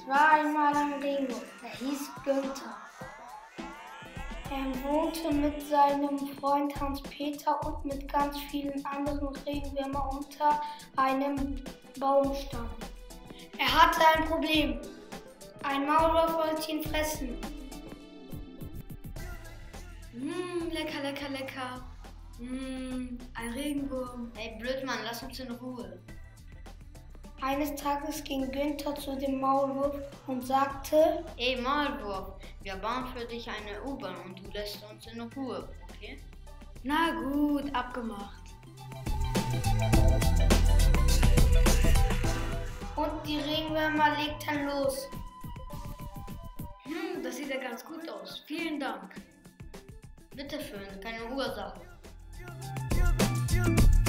Es war einmal ein Regenwurm, er hieß Günther. Er wohnte mit seinem Freund Hans-Peter und mit ganz vielen anderen Regenwürmern unter einem Baumstamm. Er hatte ein Problem. Ein Maulwurf wollte ihn fressen. Lecker, lecker, lecker. Ein Regenwurm. Hey Blödmann, lass uns in Ruhe. Eines Tages ging Günther zu dem Maulwurf und sagte: Ey Maulwurf, wir bauen für dich eine U-Bahn und du lässt uns in Ruhe, okay? Na gut, abgemacht. Und die Regenwürmer legten los. Das sieht ja ganz gut aus. Vielen Dank. Bitteschön, keine Ursache.